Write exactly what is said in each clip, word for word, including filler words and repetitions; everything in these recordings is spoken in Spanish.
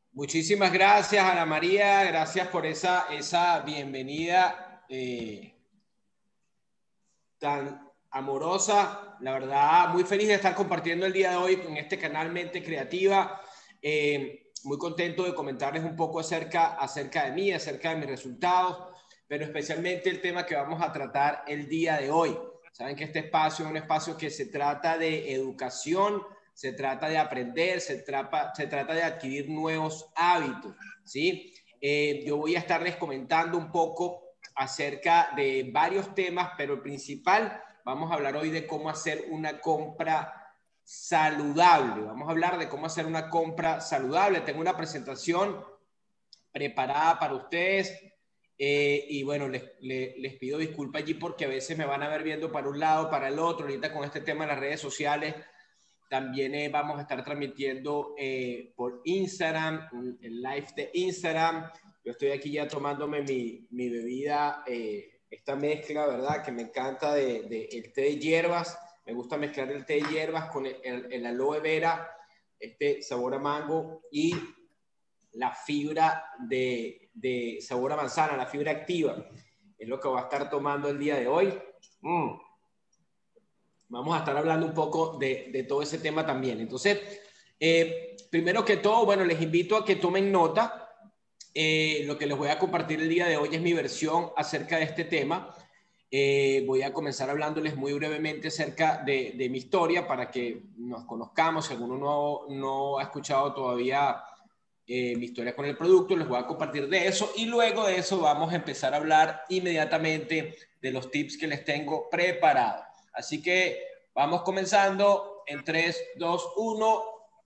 Muchísimas gracias, Ana María. Gracias por esa, esa bienvenida eh, tan amorosa. La verdad, muy feliz de estar compartiendo el día de hoy en este canal Mente Creativa. Eh, muy contento de comentarles un poco acerca, acerca de mí, acerca de mis resultados, pero especialmente el tema que vamos a tratar el día de hoy. Saben que este espacio es un espacio que se trata de educación, se trata de aprender, se trata, se trata de adquirir nuevos hábitos, ¿sí? Eh, yo voy a estarles comentando un poco acerca de varios temas, pero el principal, vamos a hablar hoy de cómo hacer una compra saludable. Vamos a hablar de cómo hacer una compra saludable. Tengo una presentación preparada para ustedes. Eh, y bueno, les, les, les pido disculpas allí porque a veces me van a ver viendo para un lado, para el otro. Ahorita con este tema de las redes sociales, también eh, vamos a estar transmitiendo eh, por Instagram, el live de Instagram. Yo estoy aquí ya tomándome mi, mi bebida, eh, esta mezcla, ¿verdad? Que me encanta de, de el té de hierbas. Me gusta mezclar el té de hierbas con el, el, el aloe vera, este sabor a mango y la fibra de, de sabor a manzana, la fibra activa. Es lo que voy a estar tomando el día de hoy. Mm. Vamos a estar hablando un poco de, de todo ese tema también. Entonces, eh, primero que todo, bueno, les invito a que tomen nota. Eh, lo que les voy a compartir el día de hoy es mi versión acerca de este tema. Eh, voy a comenzar hablándoles muy brevemente acerca de, de mi historia para que nos conozcamos. Si alguno no, no ha escuchado todavía eh, mi historia con el producto, les voy a compartir de eso y luego de eso vamos a empezar a hablar inmediatamente de los tips que les tengo preparados. Así que vamos comenzando en tres, dos, uno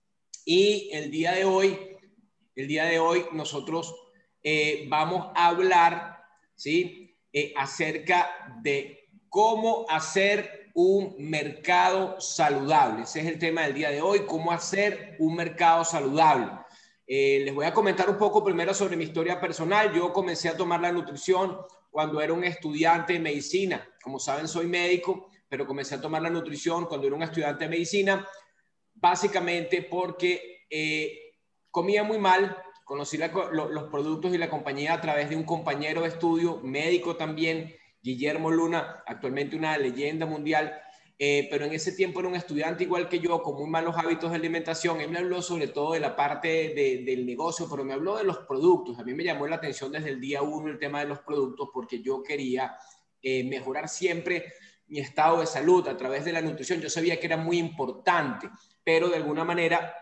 y el día de hoy, el día de hoy nosotros eh, vamos a hablar, ¿sí? Eh, acerca de cómo hacer un mercado saludable. Ese es el tema del día de hoy, cómo hacer un mercado saludable. Eh, les voy a comentar un poco primero sobre mi historia personal. Yo comencé a tomar la nutrición cuando era un estudiante de medicina. Como saben, soy médico, pero comencé a tomar la nutrición cuando era un estudiante de medicina, básicamente porque eh, comía muy mal. Conocí la, lo, los productos y la compañía a través de un compañero de estudio, médico también, Guillermo Luna, actualmente una leyenda mundial, eh, pero en ese tiempo era un estudiante igual que yo, con muy malos hábitos de alimentación. Él me habló sobre todo de la parte de, del negocio, pero me habló de los productos. A mí me llamó la atención desde el día uno el tema de los productos porque yo quería eh, mejorar siempre mi estado de salud a través de la nutrición. Yo sabía que era muy importante, pero de alguna manera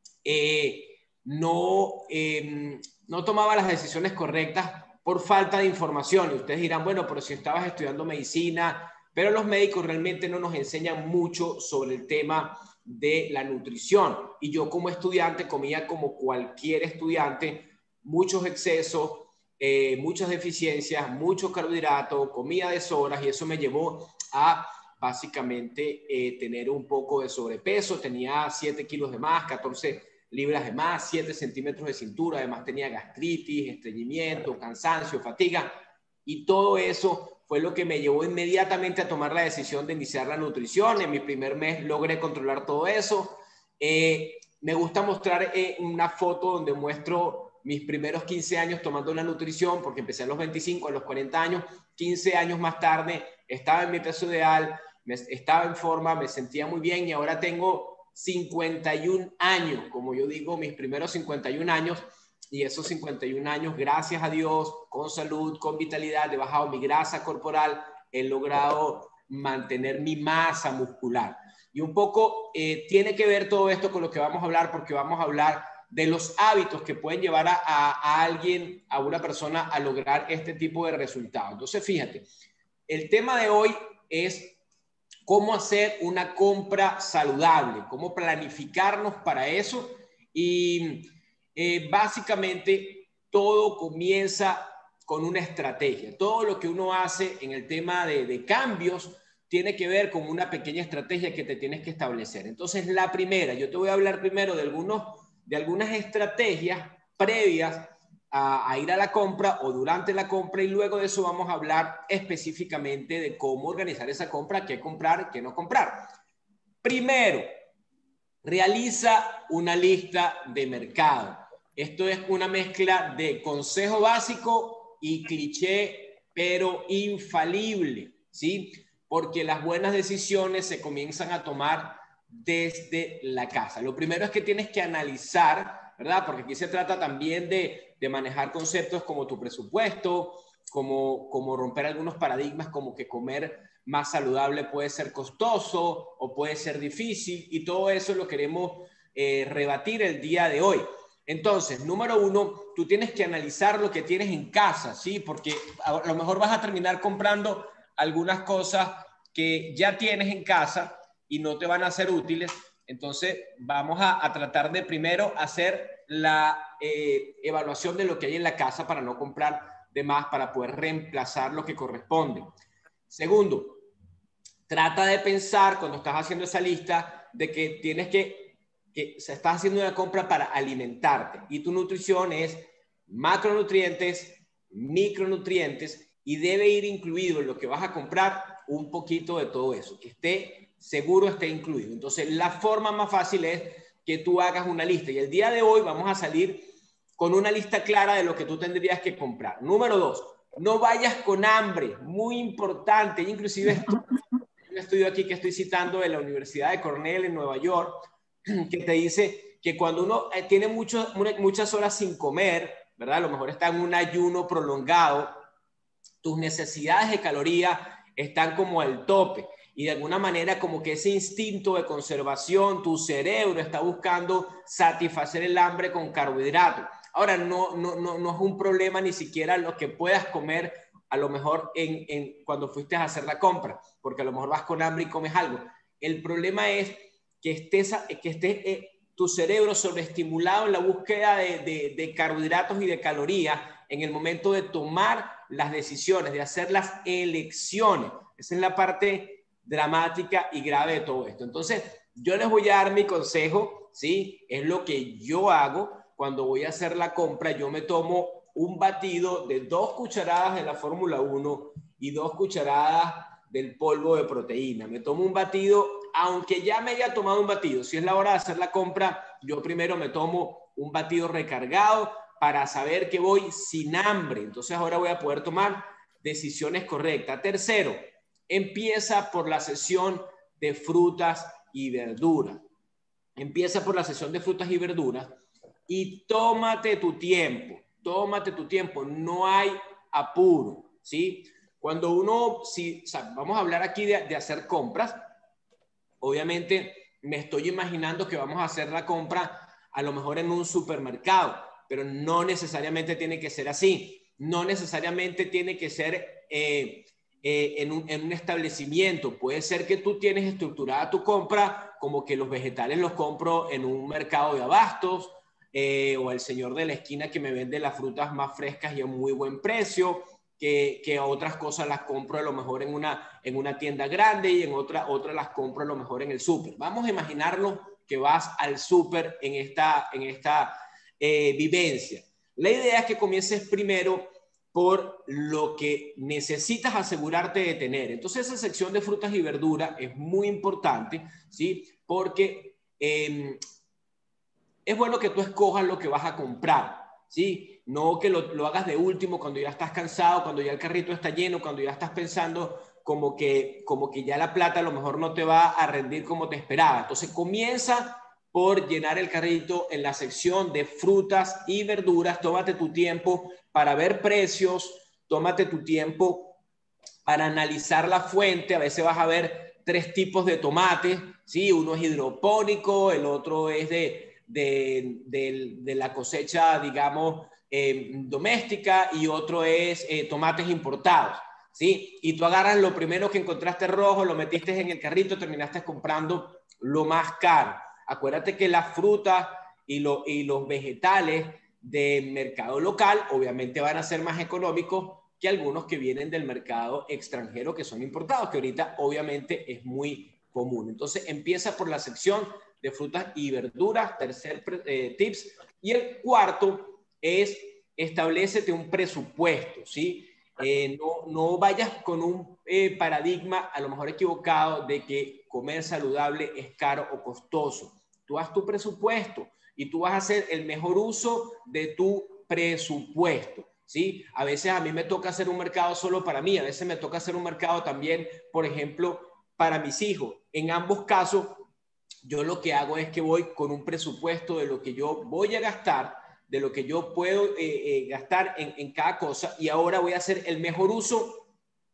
eh, no, eh, no tomaba las decisiones correctas por falta de información. Y ustedes dirán, bueno, pero si estabas estudiando medicina, pero los médicos realmente no nos enseñan mucho sobre el tema de la nutrición. Y yo como estudiante comía como cualquier estudiante, muchos excesos, eh, muchas deficiencias, mucho carbohidrato, comía a deshoras y eso me llevó a básicamente eh, tener un poco de sobrepeso. Tenía siete kilos de más, catorce libras de más, siete centímetros de cintura. Además tenía gastritis, estreñimiento, cansancio, fatiga. Y todo eso fue lo que me llevó inmediatamente a tomar la decisión de iniciar la nutrición. En mi primer mes logré controlar todo eso. Eh, me gusta mostrar eh, una foto donde muestro mis primeros quince años tomando la nutrición, porque empecé a los veinticinco, a los cuarenta años, quince años más tarde, estaba en mi peso ideal, me, estaba en forma, me sentía muy bien y ahora tengo cincuenta y un años, como yo digo, mis primeros cincuenta y un años, y esos cincuenta y un años, gracias a Dios, con salud, con vitalidad, he bajado mi grasa corporal, he logrado mantener mi masa muscular. Y un poco eh, tiene que ver todo esto con lo que vamos a hablar, porque vamos a hablar de los hábitos que pueden llevar a, a, a alguien, a una persona, a lograr este tipo de resultados. Entonces, fíjate, el tema de hoy es cómo hacer una compra saludable, cómo planificarnos para eso. Y eh, básicamente todo comienza con una estrategia. Todo lo que uno hace en el tema de, de cambios tiene que ver con una pequeña estrategia que te tienes que establecer. Entonces, la primera, yo te voy a hablar primero de algunos de algunas estrategias previas a, a ir a la compra o durante la compra, y luego de eso vamos a hablar específicamente de cómo organizar esa compra, qué comprar, qué no comprar. Primero, realiza una lista de mercado. Esto es una mezcla de consejo básico y cliché, pero infalible, ¿sí? Porque las buenas decisiones se comienzan a tomar desde la casa. Lo primero es que tienes que analizar, ¿verdad? Porque aquí se trata también de, de manejar conceptos como tu presupuesto, como, como romper algunos paradigmas, como que comer más saludable puede ser costoso o puede ser difícil, y todo eso lo queremos eh, rebatir el día de hoy. Entonces, número uno, tú tienes que analizar lo que tienes en casa, ¿sí? Porque a lo mejor vas a terminar comprando algunas cosas que ya tienes en casa y no te van a ser útiles. Entonces, vamos a, a tratar de primero hacer la eh, evaluación de lo que hay en la casa para no comprar de más, para poder reemplazar lo que corresponde. Segundo, trata de pensar cuando estás haciendo esa lista de que tienes que, que se estás haciendo una compra para alimentarte y tu nutrición es macronutrientes, micronutrientes, y debe ir incluido en lo que vas a comprar un poquito de todo eso, que esté seguro, esté incluido. Entonces, la forma más fácil es que tú hagas una lista, y el día de hoy vamos a salir con una lista clara de lo que tú tendrías que comprar. Número dos, no vayas con hambre, muy importante. Inclusive esto, un estudio aquí que estoy citando de la Universidad de Cornell en Nueva York, que te dice que cuando uno tiene mucho, muchas horas sin comer, ¿verdad? A lo mejor está en un ayuno prolongado, tus necesidades de calorías están como al tope, y de alguna manera como que ese instinto de conservación, tu cerebro está buscando satisfacer el hambre con carbohidratos. Ahora, no, no, no, no es un problema ni siquiera lo que puedas comer a lo mejor en, en, cuando fuiste a hacer la compra, porque a lo mejor vas con hambre y comes algo. El problema es que estés, que estés eh, tu cerebro sobreestimulado en la búsqueda de, de, de carbohidratos y de calorías en el momento de tomar las decisiones, de hacer las elecciones. Esa es la parte dramática y grave de todo esto. Entonces, yo les voy a dar mi consejo, ¿sí? Es lo que yo hago cuando voy a hacer la compra. Yo me tomo un batido de dos cucharadas de la Fórmula uno y dos cucharadas del polvo de proteína. Me tomo un batido, aunque ya me haya tomado un batido. Si es la hora de hacer la compra, yo primero me tomo un batido recargado para saber que voy sin hambre. Entonces ahora voy a poder tomar decisiones correctas. Tercero, empieza por la sesión de frutas y verduras. Empieza por la sesión de frutas y verduras y tómate tu tiempo. Tómate tu tiempo. No hay apuro, ¿sí? Cuando uno, si, o sea, vamos a hablar aquí de, de hacer compras, obviamente me estoy imaginando que vamos a hacer la compra a lo mejor en un supermercado, pero no necesariamente tiene que ser así. No necesariamente tiene que ser eh, eh, en, un, en un establecimiento. Puede ser que tú tienes estructurada tu compra como que los vegetales los compro en un mercado de abastos, eh, o el señor de la esquina que me vende las frutas más frescas y a muy buen precio, que, que otras cosas las compro a lo mejor en una, en una tienda grande, y en otra, otra las compro a lo mejor en el súper. Vamos a imaginarlo que vas al súper en esta, en esta eh, vivencia. La idea es que comiences primero por lo que necesitas asegurarte de tener. Entonces, esa sección de frutas y verduras es muy importante, ¿sí? Porque eh, es bueno que tú escojas lo que vas a comprar, ¿sí? No que lo, lo hagas de último cuando ya estás cansado, cuando ya el carrito está lleno, cuando ya estás pensando como que, como que ya la plata a lo mejor no te va a rendir como te esperaba. Entonces, comienza por llenar el carrito en la sección de frutas y verduras. Tómate tu tiempo para ver precios, tómate tu tiempo para analizar la fuente. A veces vas a ver tres tipos de tomate, ¿sí? Uno es hidropónico, el otro es de, de, de, de la cosecha, digamos, eh, doméstica, y otro es eh, tomates importados, ¿sí? Y tú agarras lo primero que encontraste rojo, lo metiste en el carrito, terminaste comprando lo más caro. Acuérdate que las frutas y, lo, y los vegetales de mercado local obviamente van a ser más económicos que algunos que vienen del mercado extranjero, que son importados, que ahorita obviamente es muy común. Entonces empieza por la sección de frutas y verduras, tercer eh, tips. Y el cuarto es establécete un presupuesto, ¿sí? Eh, no, no vayas con un eh, paradigma a lo mejor equivocado de que comer saludable es caro o costoso. Tú haz tu presupuesto y tú vas a hacer el mejor uso de tu presupuesto, ¿sí? A veces a mí me toca hacer un mercado solo para mí, a veces me toca hacer un mercado también, por ejemplo, para mis hijos. En ambos casos, yo lo que hago es que voy con un presupuesto de lo que yo voy a gastar, de lo que yo puedo eh, eh, gastar en, en cada cosa, y ahora voy a hacer el mejor uso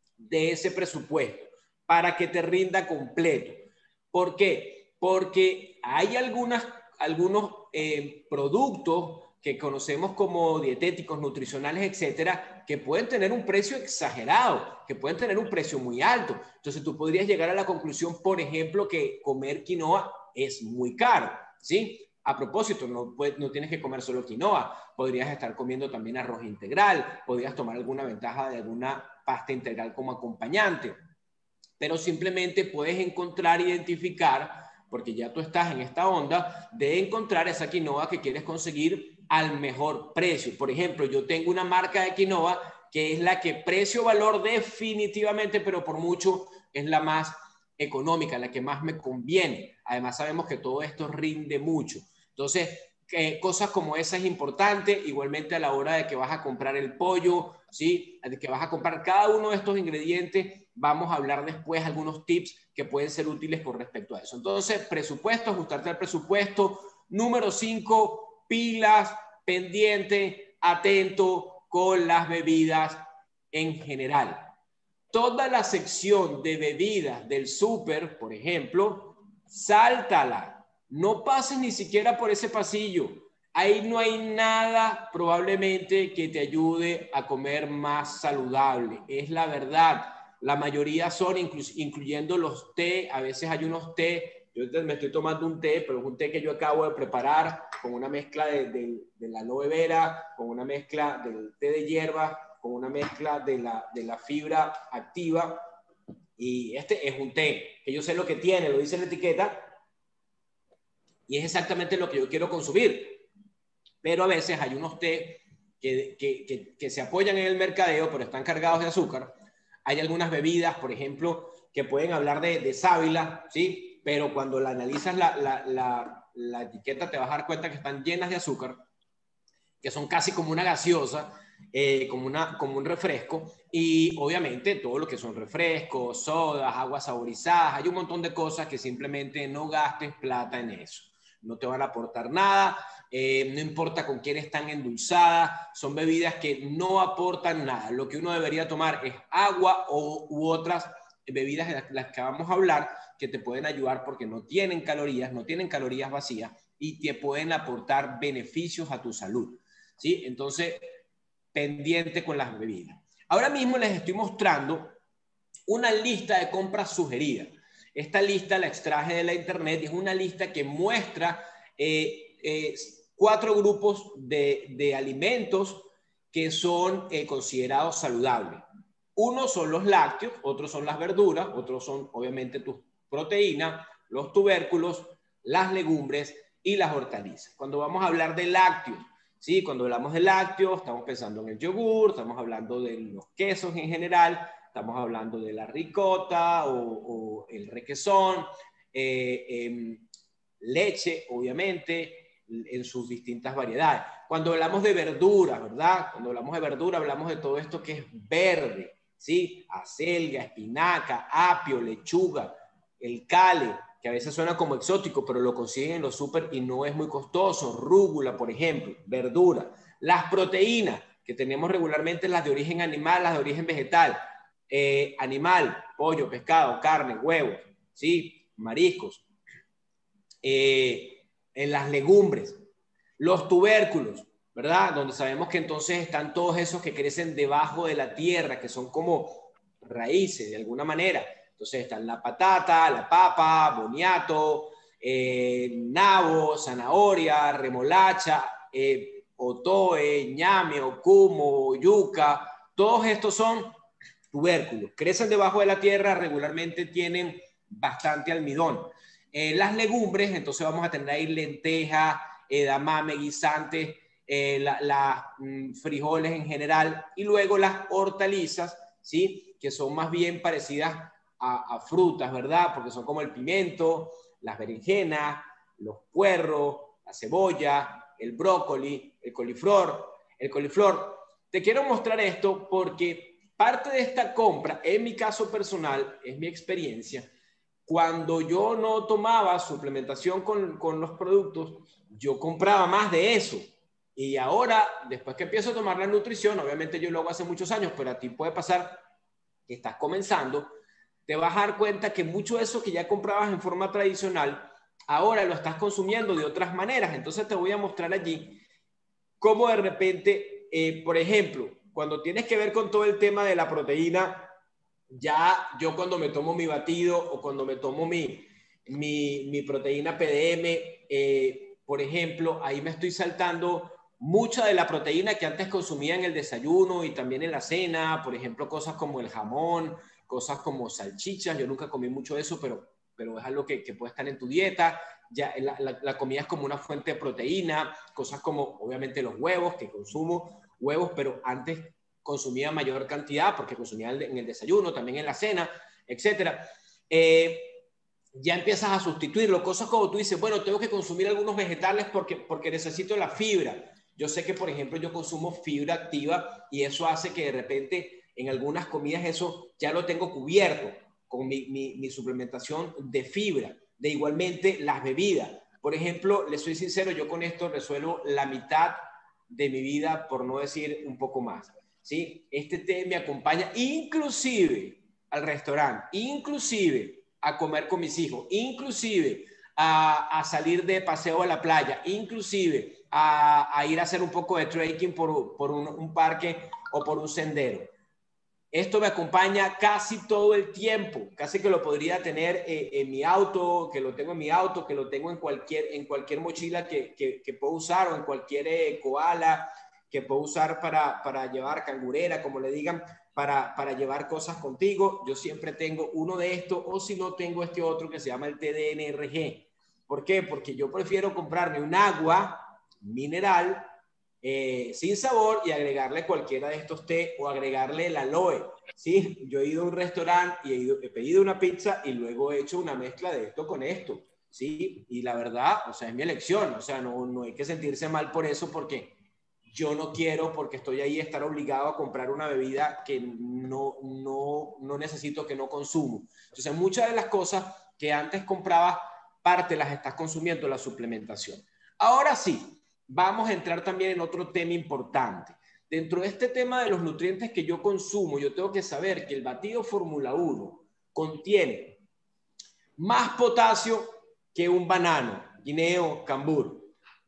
de ese presupuesto para que te rinda completo. ¿Por qué? Porque hay algunas, algunos eh, productos que conocemos como dietéticos, nutricionales, etcétera, que pueden tener un precio exagerado, que pueden tener un precio muy alto. Entonces tú podrías llegar a la conclusión, por ejemplo, que comer quinoa es muy caro, ¿sí? A propósito, no, no tienes que comer solo quinoa, podrías estar comiendo también arroz integral, podrías tomar alguna ventaja de alguna pasta integral como acompañante, pero simplemente puedes encontrar, identificar, porque ya tú estás en esta onda de encontrar esa quinoa que quieres conseguir al mejor precio. Por ejemplo, yo tengo una marca de quinoa que es la que precio-valor definitivamente, pero por mucho, es la más económica, la que más me conviene. Además, sabemos que todo esto rinde mucho. Entonces, que cosas como esa es importante, igualmente a la hora de que vas a comprar el pollo, ¿sí? De que vas a comprar cada uno de estos ingredientes, vamos a hablar después algunos tips que pueden ser útiles con respecto a eso. Entonces, presupuesto, ajustarte al presupuesto. Número cinco, pilas, pendiente, atento con las bebidas en general. Toda la sección de bebidas del súper, por ejemplo, sáltala. No pases ni siquiera por ese pasillo. Ahí no hay nada probablemente que te ayude a comer más saludable. Es la verdad. La mayoría son, inclu incluyendo los té. A veces hay unos té. Yo me estoy tomando un té, pero es un té que yo acabo de preparar con una mezcla de, de, de la aloe vera, con una mezcla del té de hierba, con una mezcla de la, de la fibra activa. Y este es un té que yo sé lo que tiene, lo dice en la etiqueta, y es exactamente lo que yo quiero consumir. Pero a veces hay unos té que, que, que, que se apoyan en el mercadeo, pero están cargados de azúcar. Hay algunas bebidas, por ejemplo, que pueden hablar de, de sábila, ¿sí? Pero cuando la analizas la, la, la, la etiqueta te vas a dar cuenta que están llenas de azúcar, que son casi como una gaseosa, eh, como, una, como un refresco, y obviamente todo lo que son refrescos, sodas, aguas saborizadas, hay un montón de cosas que simplemente no gastes plata en eso. No te van a aportar nada, eh, no importa con quién están endulzadas, son bebidas que no aportan nada. Lo que uno debería tomar es agua o, u otras bebidas de las, las que vamos a hablar, que te pueden ayudar porque no tienen calorías, no tienen calorías vacías y te pueden aportar beneficios a tu salud, ¿sí? Entonces, pendiente con las bebidas. Ahora mismo les estoy mostrando una lista de compras sugeridas. Esta lista la extraje de la internet y es una lista que muestra eh, eh, cuatro grupos de, de alimentos que son eh, considerados saludables. Uno son los lácteos, otros son las verduras, otros son obviamente tus proteínas, los tubérculos, las legumbres y las hortalizas. Cuando vamos a hablar de lácteos, ¿sí? Cuando hablamos de lácteos, estamos pensando en el yogur, estamos hablando de los quesos en general, estamos hablando de la ricota o, o el requesón, eh, eh, leche, obviamente, en sus distintas variedades. Cuando hablamos de verduras, ¿verdad? Cuando hablamos de verdura, hablamos de todo esto que es verde, ¿sí? Acelga, espinaca, apio, lechuga, el cale, que a veces suena como exótico, pero lo consiguen en los súper y no es muy costoso. Rúgula, por ejemplo, verdura. Las proteínas, que tenemos regularmente las de origen animal, las de origen vegetal. Eh, animal, pollo, pescado, carne, huevos, ¿sí? Mariscos. Eh, en las legumbres. Los tubérculos, ¿verdad? Donde sabemos que entonces están todos esos que crecen debajo de la tierra, que son como raíces de alguna manera. Entonces están la patata, la papa, boniato, eh, nabo, zanahoria, remolacha, eh, otoe, ñame, ocumo, yuca. Todos estos son tubérculos. Crecen debajo de la tierra, regularmente tienen bastante almidón. Eh, las legumbres, entonces vamos a tener ahí lentejas, edamame, guisantes, eh, las la, mm, frijoles en general, y luego las hortalizas, ¿sí? Que son más bien parecidas a, a frutas, ¿verdad? Porque son como el pimiento, las berenjenas, los puerros, la cebolla, el brócoli, el coliflor, el coliflor. Te quiero mostrar esto porque parte de esta compra, en mi caso personal, es mi experiencia, cuando yo no tomaba suplementación con, con los productos, yo compraba más de eso. Y ahora, después que empiezo a tomar la nutrición, obviamente yo lo hago hace muchos años, pero a ti puede pasar que estás comenzando, te vas a dar cuenta que mucho de eso que ya comprabas en forma tradicional, ahora lo estás consumiendo de otras maneras. Entonces te voy a mostrar allí cómo de repente, eh, por ejemplo, cuando tienes que ver con todo el tema de la proteína, ya yo cuando me tomo mi batido o cuando me tomo mi, mi, mi proteína P D M, eh, por ejemplo, ahí me estoy saltando mucha de la proteína que antes consumía en el desayuno y también en la cena, por ejemplo, cosas como el jamón, cosas como salchichas. Yo nunca comí mucho de eso, pero, pero es algo que, que puede estar en tu dieta. Ya la, la, la comida es como una fuente de proteína, cosas como obviamente los huevos, que consumo huevos, pero antes consumía mayor cantidad porque consumía en el desayuno, también en la cena, etcétera. Eh, ya empiezas a sustituirlo. Cosas como tú dices, bueno, tengo que consumir algunos vegetales porque, porque necesito la fibra. Yo sé que, por ejemplo, yo consumo fibra activa y eso hace que de repente en algunas comidas eso ya lo tengo cubierto con mi, mi, mi suplementación de fibra. De igualmente las bebidas. Por ejemplo, les soy sincero, yo con esto resuelvo la mitad de mi vida, por no decir un poco más. ¿Sí? Este té me acompaña inclusive al restaurante, inclusive a comer con mis hijos, inclusive a, a salir de paseo a la playa, inclusive a, a ir a hacer un poco de trekking por, por un, un parque o por un sendero. Esto me acompaña casi todo el tiempo, casi que lo podría tener eh, en mi auto, que lo tengo en mi auto, que lo tengo en cualquier, en cualquier mochila que, que, que puedo usar o en cualquier eh, koala que puedo usar para, para llevar cangurera, como le digan, para, para llevar cosas contigo. Yo siempre tengo uno de estos o si no tengo este otro que se llama el T D N R G. ¿Por qué? Porque yo prefiero comprarme un agua mineral Eh, sin sabor y agregarle cualquiera de estos té o agregarle el aloe. ¿Sí? Yo he ido a un restaurante y he, ido, he pedido una pizza y luego he hecho una mezcla de esto con esto. ¿Sí? Y la verdad, o sea, es mi elección. O sea, no, no hay que sentirse mal por eso porque yo no quiero, porque estoy ahí, estar obligado a comprar una bebida que no, no, no necesito, que no consumo. Entonces, muchas de las cosas que antes compraba, parte las estás consumiendo la suplementación. Ahora sí, vamos a entrar también en otro tema importante. Dentro de este tema de los nutrientes que yo consumo, yo tengo que saber que el batido Fórmula uno contiene más potasio que un banano, guineo, cambur,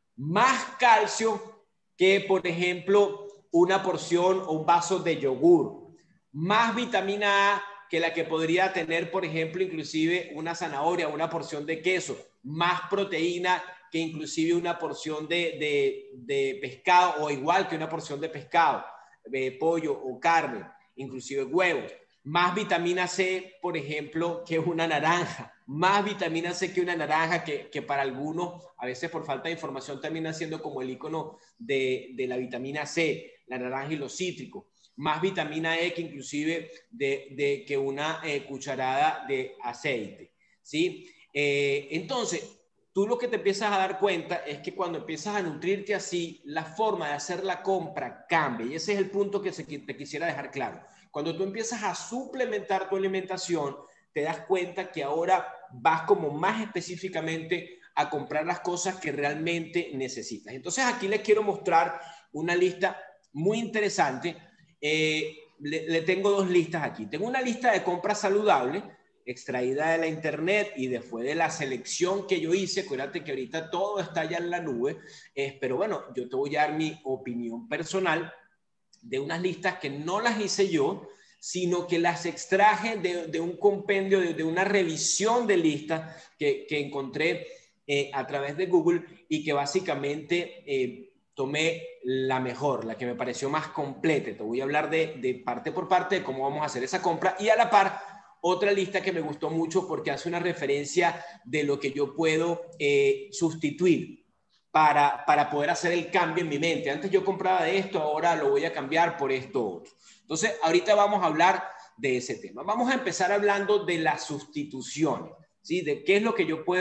más calcio que, por ejemplo, una porción o un vaso de yogur, más vitamina A que la que podría tener, por ejemplo, inclusive una zanahoria, una porción de queso, más proteína que inclusive una porción de, de, de pescado o igual que una porción de pescado, de pollo o carne, inclusive huevos. Más vitamina C, por ejemplo, que una naranja. Más vitamina C que una naranja, que, que para algunos, a veces por falta de información, termina siendo como el icono de, de la vitamina C, la naranja y los cítricos. Más vitamina E que inclusive de, de que una eh, cucharada de aceite. ¿Sí? Eh, entonces, tú lo que te empiezas a dar cuenta es que cuando empiezas a nutrirte así, la forma de hacer la compra cambia. Y ese es el punto que te quisiera dejar claro. Cuando tú empiezas a suplementar tu alimentación, te das cuenta que ahora vas como más específicamente a comprar las cosas que realmente necesitas. Entonces aquí les quiero mostrar una lista muy interesante. Eh, le, le tengo dos listas aquí. Tengo una lista de compras saludables extraída de la internet y después de la selección que yo hice. Acuérdate que ahorita todo está ya en la nube, eh, pero bueno, yo te voy a dar mi opinión personal de unas listas que no las hice yo, sino que las extraje de, de un compendio, de, de una revisión de listas que, que encontré eh, a través de Google y que básicamente eh, tomé la mejor, la que me pareció más completa. Te voy a hablar de, de parte por parte de cómo vamos a hacer esa compra y a la par otra lista que me gustó mucho porque hace una referencia de lo que yo puedo eh, sustituir para, para poder hacer el cambio en mi mente. Antes yo compraba de esto, ahora lo voy a cambiar por esto otro. Entonces, ahorita vamos a hablar de ese tema. Vamos a empezar hablando de las sustituciones, ¿sí? De qué es lo que yo puedo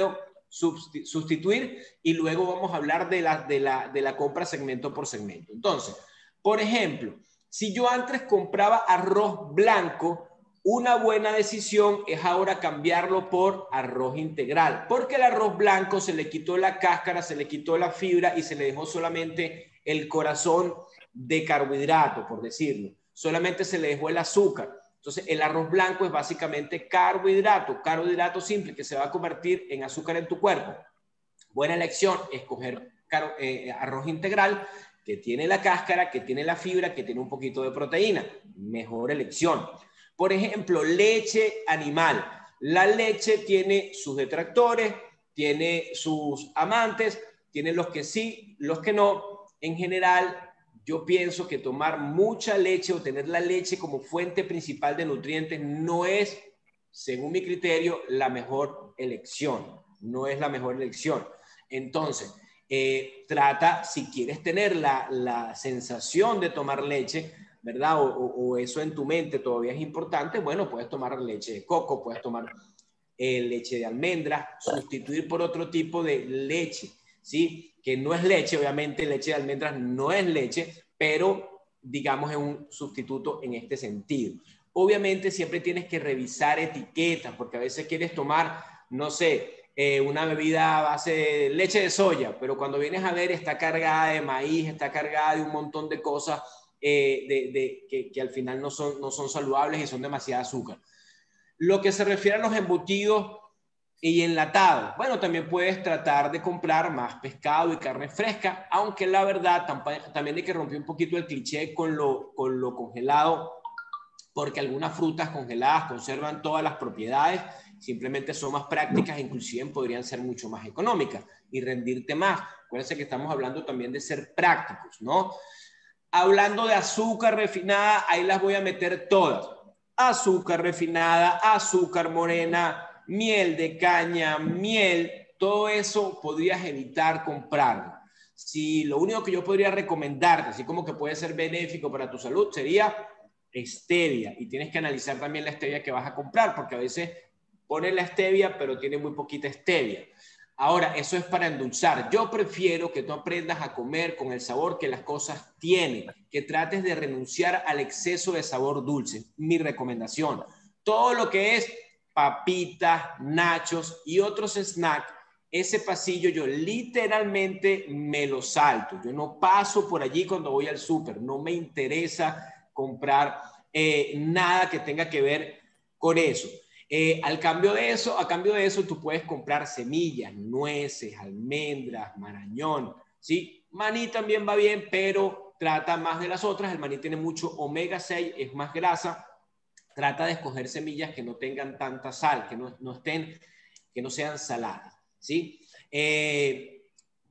sustituir y luego vamos a hablar de la, de, la, de la compra segmento por segmento. Entonces, por ejemplo, si yo antes compraba arroz blanco, una buena decisión es ahora cambiarlo por arroz integral, porque el arroz blanco se le quitó la cáscara, se le quitó la fibra y se le dejó solamente el corazón de carbohidrato, por decirlo. Solamente se le dejó el azúcar. Entonces, el arroz blanco es básicamente carbohidrato, carbohidrato simple que se va a convertir en azúcar en tu cuerpo. Buena elección, escoger eh, arroz integral, que tiene la cáscara, que tiene la fibra, que tiene un poquito de proteína. Mejor elección. Por ejemplo, leche animal. La leche tiene sus detractores, tiene sus amantes, tiene los que sí, los que no. En general, yo pienso que tomar mucha leche o tener la leche como fuente principal de nutrientes no es, según mi criterio, la mejor elección. No es la mejor elección. Entonces, eh, trata, si quieres tener la, la sensación de tomar leche, ¿verdad? O, o, o eso en tu mente todavía es importante, bueno, puedes tomar leche de coco, puedes tomar eh, leche de almendras, sustituir por otro tipo de leche, ¿sí? Que no es leche, obviamente leche de almendras no es leche, pero digamos es un sustituto en este sentido. Obviamente siempre tienes que revisar etiquetas, porque a veces quieres tomar, no sé, eh, una bebida a base de leche de soya, pero cuando vienes a ver está cargada de maíz, está cargada de un montón de cosas eh, de, de, que, que al final no son, no son saludables y son demasiada azúcar. Lo que se refiere a los embutidos y enlatados, bueno, también puedes tratar de comprar más pescado y carne fresca, aunque la verdad también hay que romper un poquito el cliché con lo, con lo congelado, porque algunas frutas congeladas conservan todas las propiedades, simplemente son más prácticas e inclusive podrían ser mucho más económicas y rendirte más. Acuérdense que estamos hablando también de ser prácticos, ¿no? Hablando de azúcar refinada, ahí las voy a meter todas. Azúcar refinada, azúcar morena, miel de caña, miel, todo eso podrías evitar comprarlo. Si lo único que yo podría recomendarte, así como que puede ser benéfico para tu salud, sería stevia. Y tienes que analizar también la stevia que vas a comprar, porque a veces pones la stevia, pero tiene muy poquita stevia. Ahora, eso es para endulzar. Yo prefiero que tú aprendas a comer con el sabor que las cosas tienen, que trates de renunciar al exceso de sabor dulce. Mi recomendación. Todo lo que es papitas, nachos y otros snacks, ese pasillo yo literalmente me lo salto. Yo no paso por allí cuando voy al súper. No me interesa comprar eh, nada que tenga que ver con eso. Eh, al cambio de eso, a cambio de eso, tú puedes comprar semillas, nueces, almendras, marañón, ¿sí? Maní también va bien, pero trata más de las otras. El maní tiene mucho omega seis, es más grasa. Trata de escoger semillas que no tengan tanta sal, que no, no estén, que no sean saladas, ¿sí? Eh,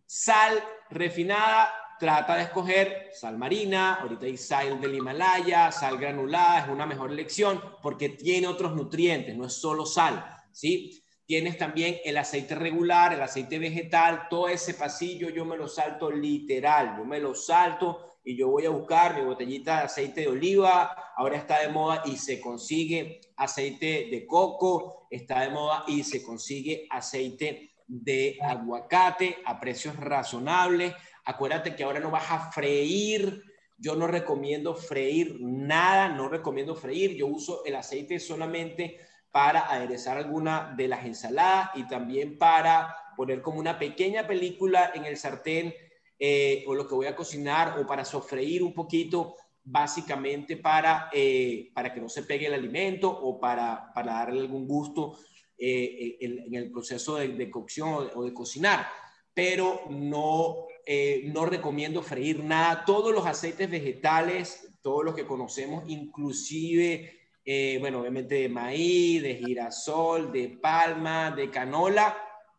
sal refinada, trata de escoger sal marina, ahorita hay sal del Himalaya, sal granulada, es una mejor elección porque tiene otros nutrientes, no es solo sal, ¿sí? Tienes también el aceite regular, el aceite vegetal, todo ese pasillo yo me lo salto literal, yo me lo salto y yo voy a buscar mi botellita de aceite de oliva, ahora está de moda y se consigue aceite de coco, está de moda y se consigue aceite de aguacate a precios razonables. Acuérdate que ahora no vas a freír, yo no recomiendo freír nada, no recomiendo freír, yo uso el aceite solamente para aderezar alguna de las ensaladas y también para poner como una pequeña película en el sartén eh, o lo que voy a cocinar o para sofreír un poquito, básicamente para, eh, para que no se pegue el alimento o para, para darle algún gusto eh, en, en el proceso de, de cocción o de, o de cocinar, pero no... Eh, no recomiendo freír nada. Todos los aceites vegetales, todos los que conocemos, inclusive, eh, bueno, obviamente de maíz, de girasol, de palma, de canola,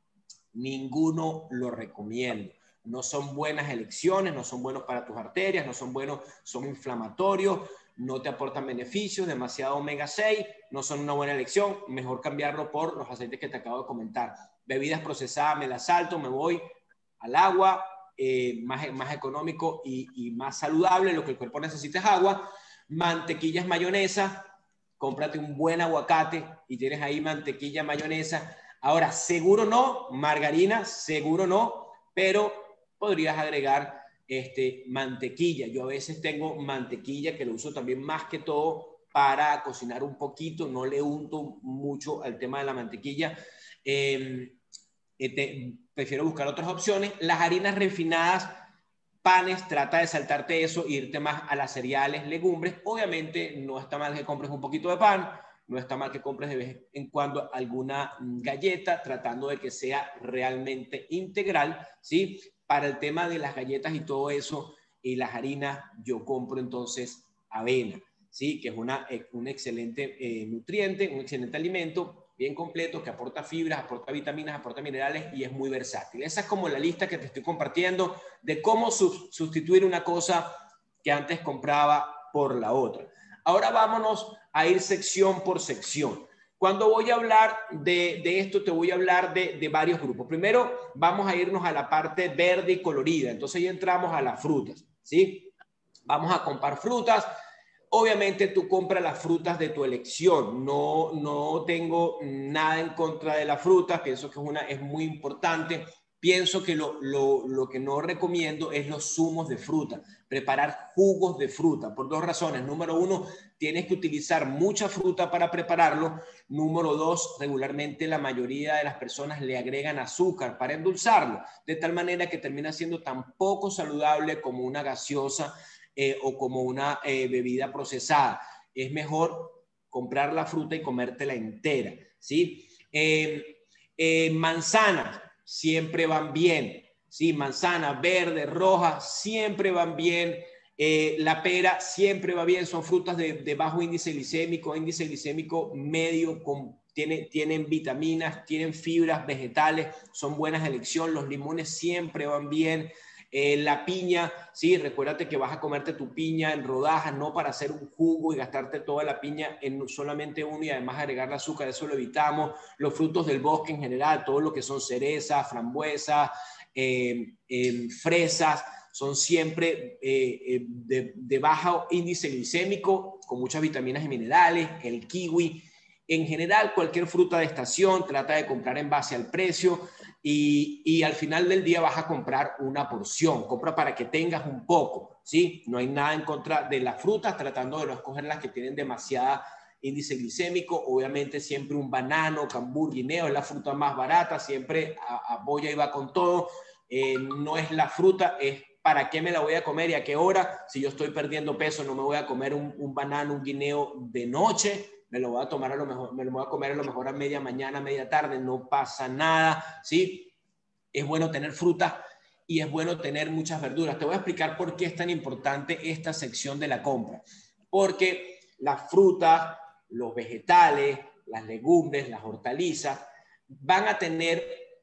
ninguno lo recomiendo. No son buenas elecciones, no son buenos para tus arterias, no son buenos, son inflamatorios, no te aportan beneficios, demasiado omega seis, no son una buena elección. Mejor cambiarlo por los aceites que te acabo de comentar. Bebidas procesadas, me las salto, me voy al agua. Eh, más, más económico y, y más saludable, lo que el cuerpo necesita es agua. Mantequillas, mayonesa, cómprate un buen aguacate y tienes ahí mantequilla, mayonesa. Ahora, seguro no, margarina, seguro no, pero podrías agregar este, mantequilla. Yo a veces tengo mantequilla que lo uso también más que todo para cocinar un poquito, no le unto mucho al tema de la mantequilla. Eh, te, prefiero buscar otras opciones. Las harinas refinadas, panes, trata de saltarte eso e irte más a las cereales, legumbres. Obviamente no está mal que compres un poquito de pan, no está mal que compres de vez en cuando alguna galleta, tratando de que sea realmente integral, ¿sí? Para el tema de las galletas y todo eso, y las harinas, yo compro entonces avena, ¿sí? Que es una, un excelente eh, nutriente, un excelente alimento, bien completo, que aporta fibras, aporta vitaminas, aporta minerales y es muy versátil. Esa es como la lista que te estoy compartiendo de cómo sub sustituir una cosa que antes compraba por la otra. Ahora vámonos a ir sección por sección. Cuando voy a hablar de, de esto, te voy a hablar de, de varios grupos. Primero, vamos a irnos a la parte verde y colorida. Entonces ya entramos a las frutas, ¿sí? Vamos a comprar frutas. Obviamente tú compras las frutas de tu elección. No, no tengo nada en contra de las frutas. Pienso que es, una, es muy importante. Pienso que lo, lo, lo que no recomiendo es los zumos de fruta. Preparar jugos de fruta por dos razones. Número uno, tienes que utilizar mucha fruta para prepararlo. Número dos, regularmente la mayoría de las personas le agregan azúcar para endulzarlo, de tal manera que termina siendo tan poco saludable como una gaseosa eh, o como una eh, bebida procesada. Es mejor comprar la fruta y comértela entera, ¿sí? Eh, eh, manzanas siempre van bien. Sí, manzana, verde, roja, siempre van bien. Eh, la pera siempre va bien. Son frutas de, de bajo índice glicémico, índice glicémico medio, con, tiene, tienen vitaminas, tienen fibras vegetales, son buenas elecciones. Los limones siempre van bien. Eh, la piña, sí, recuérdate que vas a comerte tu piña en rodajas, no para hacer un jugo y gastarte toda la piña en solamente uno y además agregarle azúcar, eso lo evitamos. Los frutos del bosque en general, todo lo que son cerezas, frambuesas, eh, eh, fresas, son siempre eh, eh, de, de bajo índice glicémico, con muchas vitaminas y minerales. El kiwi, en general, cualquier fruta de estación, trata de comprar en base al precio y, y al final del día vas a comprar una porción. Compra para que tengas un poco, ¿sí? No hay nada en contra de las frutas, tratando de no escoger las que tienen demasiada índice glicémico. Obviamente siempre un banano, cambur, guineo es la fruta más barata, siempre apoya y va con todo. Eh, no es la fruta, es para qué me la voy a comer y a qué hora. Si yo estoy perdiendo peso, no me voy a comer un, un banano, un guineo de noche, me lo voy a tomar a lo mejor, me lo voy a comer a lo mejor a media mañana, media tarde, no pasa nada, ¿sí? Es bueno tener fruta y es bueno tener muchas verduras. Te voy a explicar por qué es tan importante esta sección de la compra. Porque las frutas, los vegetales, las legumbres, las hortalizas van a tener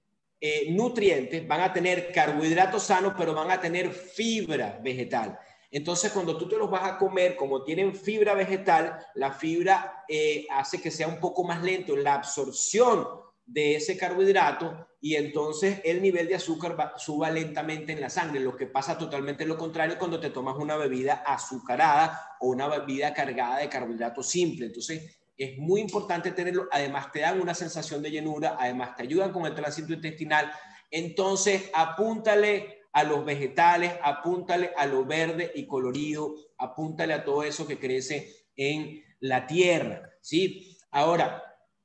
eh, nutrientes, van a tener carbohidratos sanos, pero van a tener fibra vegetal. Entonces, cuando tú te los vas a comer, como tienen fibra vegetal, la fibra eh, hace que sea un poco más lento la absorción de ese carbohidrato y entonces el nivel de azúcar va, suba lentamente en la sangre, lo que pasa totalmente lo contrario cuando te tomas una bebida azucarada o una bebida cargada de carbohidrato simple. Entonces, es muy importante tenerlo. Además, te dan una sensación de llenura, además te ayudan con el tránsito intestinal. Entonces, apúntale a los vegetales, apúntale a lo verde y colorido, apúntale a todo eso que crece en la tierra, ¿sí? Ahora,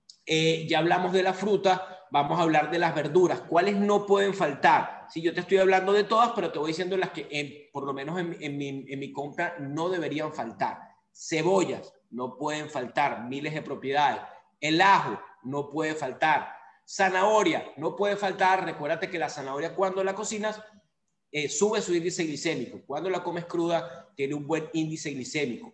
eh, ya hablamos de la fruta, vamos a hablar de las verduras. ¿Cuáles no pueden faltar? Sí, yo te estoy hablando de todas, pero te voy diciendo las que, eh, por lo menos en, en, mi, en mi compra, no deberían faltar. Cebollas, no pueden faltar, miles de propiedades. El ajo, no puede faltar. Zanahoria, no puede faltar. Recuérdate que la zanahoria, cuando la cocinas, eh, sube su índice glicémico. Cuando la comes cruda, tiene un buen índice glicémico.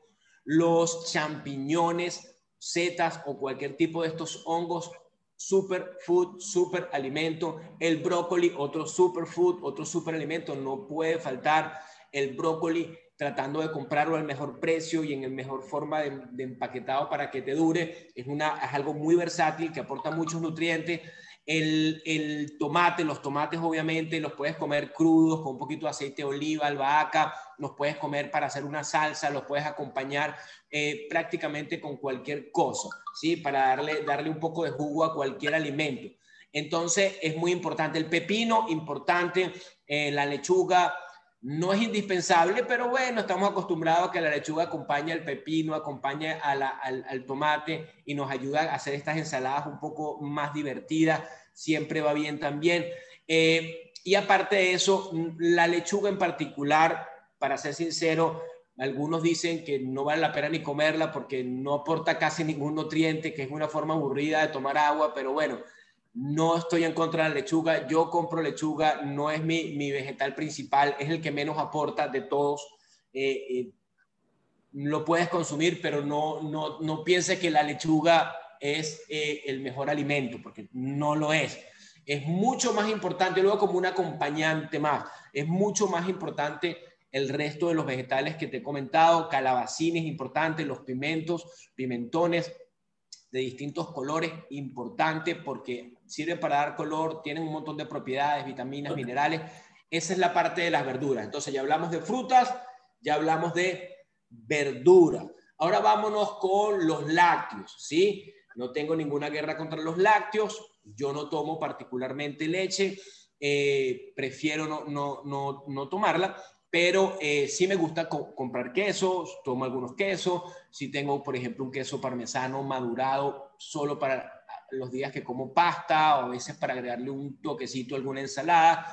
Los champiñones, setas o cualquier tipo de estos hongos, superfood, super alimento. El brócoli, otro superfood, otro super alimento, no puede faltar. El brócoli, tratando de comprarlo al mejor precio y en el mejor forma de, de empaquetado para que te dure. Es, una, es algo muy versátil que aporta muchos nutrientes. El, el tomate, los tomates obviamente los puedes comer crudos con un poquito de aceite de oliva, albahaca, los puedes comer para hacer una salsa, los puedes acompañar eh, prácticamente con cualquier cosa, ¿sí? Para darle, darle un poco de jugo a cualquier alimento. Entonces es muy importante. El pepino, importante. Eh, la lechuga no es indispensable, pero bueno, estamos acostumbrados a que la lechuga acompañe al pepino, acompañe a la, al, al tomate y nos ayuda a hacer estas ensaladas un poco más divertidas. Siempre va bien también. Eh, y aparte de eso, la lechuga en particular, para ser sincero, algunos dicen que no vale la pena ni comerla porque no aporta casi ningún nutriente, que es una forma aburrida de tomar agua, pero bueno, no estoy en contra de la lechuga. Yo compro lechuga, no es mi, mi vegetal principal, es el que menos aporta de todos. Eh, eh, lo puedes consumir, pero no, no, no pienses que la lechuga es eh, el mejor alimento, porque no lo es. Es mucho más importante, luego como un acompañante más, es mucho más importante el resto de los vegetales que te he comentado. Calabacines, importante, los pimentos, pimentones de distintos colores, importante porque sirven para dar color, tienen un montón de propiedades, vitaminas, minerales. Esa es la parte de las verduras. Entonces ya hablamos de frutas, ya hablamos de verduras. Ahora vámonos con los lácteos, ¿sí? No tengo ninguna guerra contra los lácteos, yo no tomo particularmente leche, eh, prefiero no, no, no, no tomarla, pero eh, sí me gusta co comprar quesos, tomo algunos quesos, si tengo, por ejemplo, un queso parmesano madurado solo para los días que como pasta o a veces para agregarle un toquecito a alguna ensalada.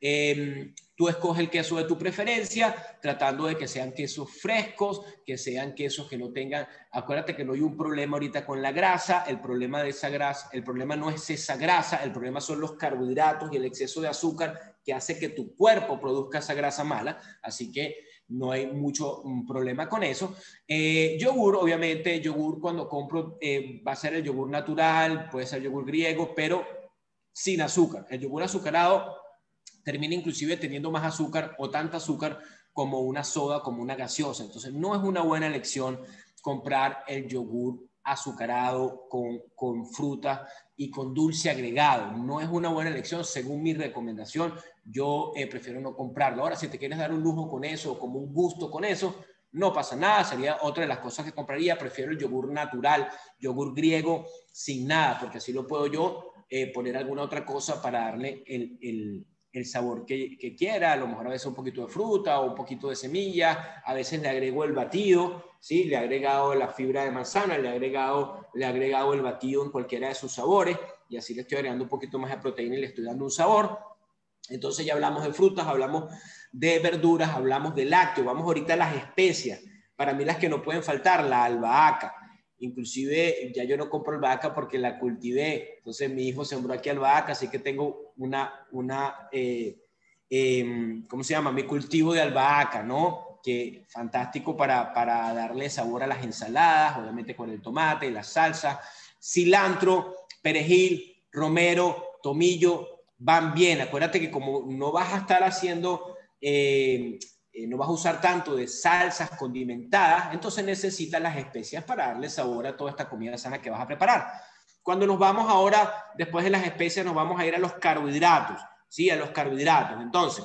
Eh, tú escoges el queso de tu preferencia, tratando de que sean quesos frescos, que sean quesos que no tengan, acuérdate que no hay un problema ahorita con la grasa, el problema de esa grasa, el problema no es esa grasa, el problema son los carbohidratos y el exceso de azúcar que hace que tu cuerpo produzca esa grasa mala, así que no hay mucho um, problema con eso. Eh, yogur, obviamente, yogur cuando compro eh, va a ser el yogur natural, puede ser yogur griego, pero sin azúcar. El yogur azucarado termina inclusive teniendo más azúcar o tanta azúcar como una soda, como una gaseosa. Entonces no es una buena elección comprar el yogur azucarado con, con fruta y con dulce agregado. No es una buena elección según mi recomendación. Yo eh, prefiero no comprarlo. Ahora, si te quieres dar un lujo con eso o como un gusto con eso, no pasa nada, sería otra de las cosas que compraría. Prefiero el yogur natural, yogur griego sin nada, porque así lo puedo yo eh, poner alguna otra cosa para darle el, el el sabor que, que quiera, a lo mejor a veces un poquito de fruta o un poquito de semilla, a veces le agrego el batido, ¿sí? Le he agregado la fibra de manzana, le he agregado, le he agregado el batido en cualquiera de sus sabores y así le estoy agregando un poquito más de proteína y le estoy dando un sabor. Entonces ya hablamos de frutas, hablamos de verduras, hablamos de lácteos, vamos ahorita a las especias. Para mí las que no pueden faltar, la albahaca. Inclusive ya yo no compro albahaca porque la cultivé. Entonces mi hijo sembró aquí albahaca, así que tengo una, una eh, eh, ¿cómo se llama? Mi cultivo de albahaca, ¿no? Que fantástico para, para darle sabor a las ensaladas, obviamente con el tomate, la salsa, cilantro, perejil, romero, tomillo, van bien. Acuérdate que como no vas a estar haciendo... Eh, Eh, no vas a usar tanto de salsas condimentadas, entonces necesitas las especias para darle sabor a toda esta comida sana que vas a preparar. Cuando nos vamos ahora, después de las especias, nos vamos a ir a los carbohidratos, ¿sí? A los carbohidratos. Entonces,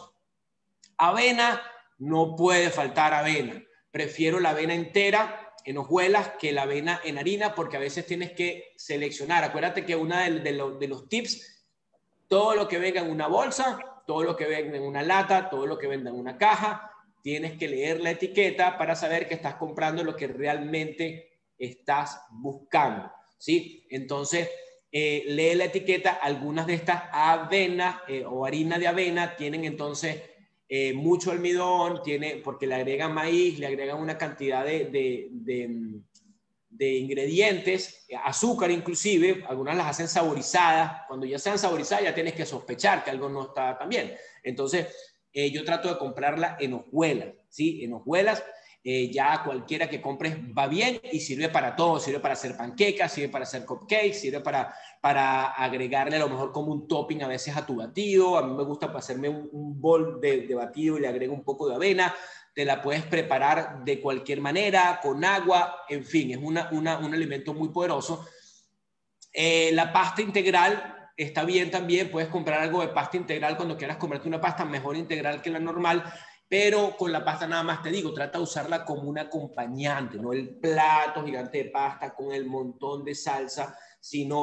avena, no puede faltar avena. Prefiero la avena entera en hojuelas que la avena en harina porque a veces tienes que seleccionar. Acuérdate que uno de, de, lo, de los tips, todo lo que venga en una bolsa, todo lo que venga en una lata, todo lo que venga en una caja, tienes que leer la etiqueta para saber que estás comprando lo que realmente estás buscando, ¿sí? Entonces, eh, lee la etiqueta. Algunas de estas avenas eh, o harina de avena tienen entonces eh, mucho almidón, tiene, porque le agregan maíz, le agregan una cantidad de, de, de, de ingredientes, azúcar inclusive, algunas las hacen saborizadas. Cuando ya sean saborizadas ya tienes que sospechar que algo no está tan bien. Entonces, Eh, yo trato de comprarla en hojuelas, ¿sí? En hojuelas, eh, ya cualquiera que compres va bien y sirve para todo. Sirve para hacer panquecas, sirve para hacer cupcakes, sirve para, para agregarle a lo mejor como un topping a veces a tu batido. A mí me gusta hacerme un, un bol de, de batido y le agrego un poco de avena. Te la puedes preparar de cualquier manera, con agua, en fin, es una, una, un alimento muy poderoso. Eh, la pasta integral está bien también, puedes comprar algo de pasta integral cuando quieras comprarte una pasta mejor integral que la normal, pero con la pasta nada más te digo, trata de usarla como un acompañante, no el plato gigante de pasta con el montón de salsa, sino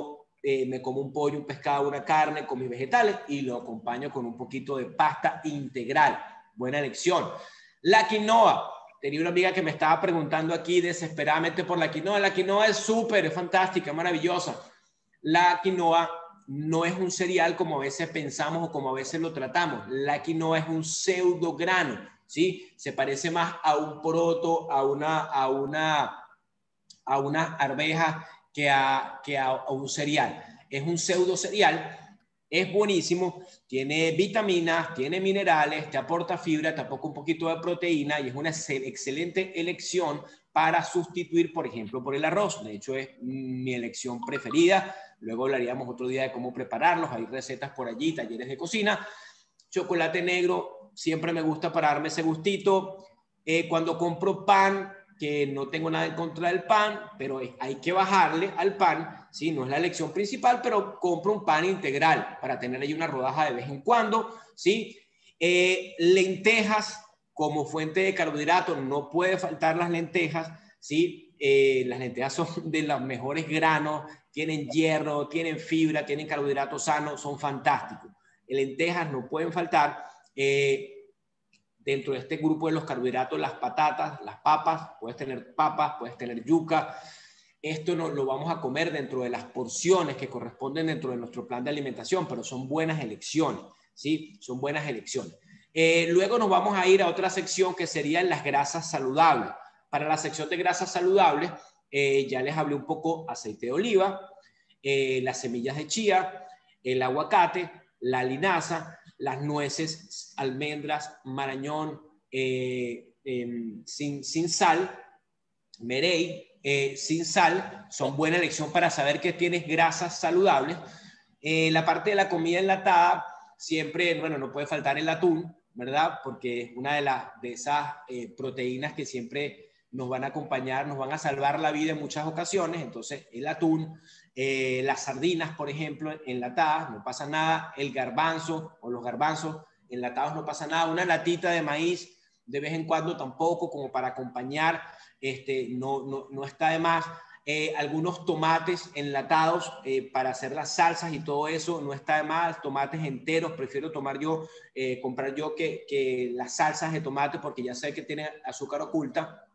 eh, me como un pollo, un pescado, una carne con mis vegetales y lo acompaño con un poquito de pasta integral. Buena elección. La quinoa. Tenía una amiga que me estaba preguntando aquí desesperadamente por la quinoa. La quinoa es súper, es fantástica, maravillosa. La quinoa no es un cereal como a veces pensamos o como a veces lo tratamos. La quinoa es un pseudo grano, ¿sí? Se parece más a un poroto, a una, a una, a una arveja que a, que a, a un cereal. Es un pseudo cereal. Es buenísimo, tiene vitaminas, tiene minerales, te aporta fibra, te aporta un poquito de proteína y es una excelente elección para sustituir, por ejemplo, por el arroz. De hecho, es mi elección preferida. Luego hablaríamos otro día de cómo prepararlos. Hay recetas por allí, talleres de cocina. Chocolate negro, siempre me gusta para darme ese gustito. Eh, cuando compro pan, que no tengo nada en contra del pan, pero hay que bajarle al pan, ¿sí? No es la elección principal, pero compro un pan integral para tener ahí una rodaja de vez en cuando, ¿sí? Eh, lentejas como fuente de carbohidratos, no puede faltar las lentejas, ¿sí? Eh, las lentejas son de los mejores granos, tienen hierro, tienen fibra, tienen carbohidratos sanos, son fantásticos. Lentejas no pueden faltar. Eh, Dentro de este grupo de los carbohidratos, las patatas, las papas, puedes tener papas, puedes tener yuca. Esto no, lo vamos a comer dentro de las porciones que corresponden dentro de nuestro plan de alimentación, pero son buenas elecciones, ¿sí? Son buenas elecciones. Eh, luego nos vamos a ir a otra sección que serían las grasas saludables. Para la sección de grasas saludables, eh, ya les hablé un poco aceite de oliva, eh, las semillas de chía, el aguacate, la linaza, las nueces, almendras, marañón, eh, eh, sin, sin sal, merey, eh, sin sal, son buena elección para saber que tienes grasas saludables. Eh, la parte de la comida enlatada, siempre, bueno, no puede faltar el atún, ¿verdad? Porque es una de, la, de esas eh, proteínas que siempre nos van a acompañar, nos van a salvar la vida en muchas ocasiones. Entonces, el atún, eh, las sardinas, por ejemplo, enlatadas, no pasa nada. El garbanzo o los garbanzos enlatados no pasa nada. Una latita de maíz de vez en cuando tampoco, como para acompañar, este, no, no, no está de más. Eh, algunos tomates enlatados eh, para hacer las salsas y todo eso, no está de más. Tomates enteros, prefiero tomar yo, eh, comprar yo que, que las salsas de tomate, porque ya sé que tiene azúcar oculta.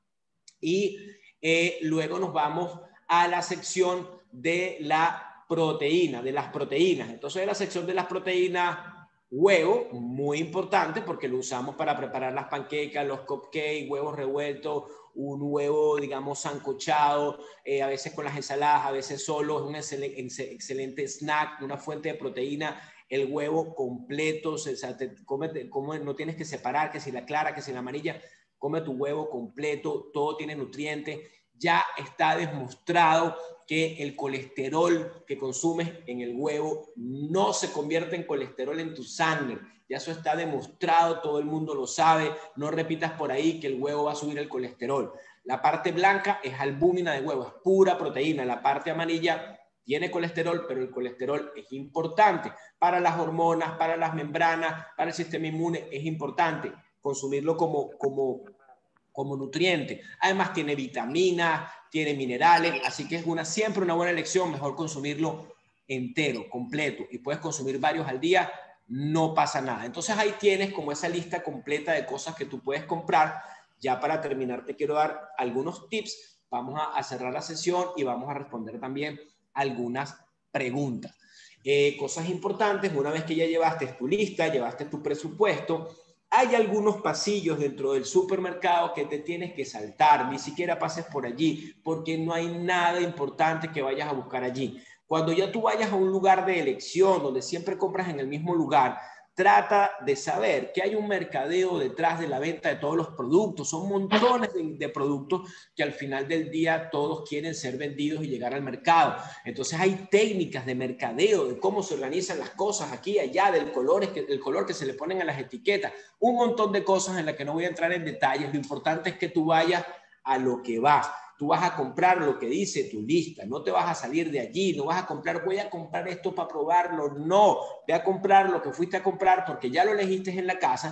Y eh, luego nos vamos a la sección de la proteína, de las proteínas. Entonces, en la sección de las proteínas, huevo, muy importante porque lo usamos para preparar las panquecas, los cupcakes, huevos revueltos, un huevo, digamos, sancochado, eh, a veces con las ensaladas, a veces solo. Es un excelente, excelente snack, una fuente de proteína. El huevo completo, o sea, te, come, come, no tienes que separar que si la clara, que si la amarilla. Come tu huevo completo, todo tiene nutrientes. Ya está demostrado que el colesterol que consumes en el huevo no se convierte en colesterol en tu sangre. Ya eso está demostrado, todo el mundo lo sabe. No repitas por ahí que el huevo va a subir el colesterol. La parte blanca es albúmina de huevo, es pura proteína. La parte amarilla tiene colesterol, pero el colesterol es importante para las hormonas, para las membranas, para el sistema inmune, es importante consumirlo como, como, como nutriente. Además tiene vitaminas, tiene minerales, así que es una, siempre una buena elección, mejor consumirlo entero, completo, y puedes consumir varios al día, no pasa nada. Entonces ahí tienes como esa lista completa de cosas que tú puedes comprar. Ya para terminar te quiero dar algunos tips, vamos a, a cerrar la sesión y vamos a responder también algunas preguntas. Eh, cosas importantes, una vez que ya llevaste tu lista, llevaste tu presupuesto, hay algunos pasillos dentro del supermercado que te tienes que saltar, ni siquiera pases por allí, porque no hay nada importante que vayas a buscar allí. Cuando ya tú vayas a un lugar de elección, donde siempre compras en el mismo lugar, trata de saber que hay un mercadeo detrás de la venta de todos los productos. Son montones de, de productos que al final del día todos quieren ser vendidos y llegar al mercado. Entonces hay técnicas de mercadeo, de cómo se organizan las cosas aquí, allá, del color, el color que se le ponen a las etiquetas, un montón de cosas en las que no voy a entrar en detalles. Lo importante es que tú vayas a lo que vas. Tú vas a comprar lo que dice tu lista, no te vas a salir de allí, no vas a comprar, voy a comprar esto para probarlo, no, ve a comprar lo que fuiste a comprar porque ya lo elegiste en la casa,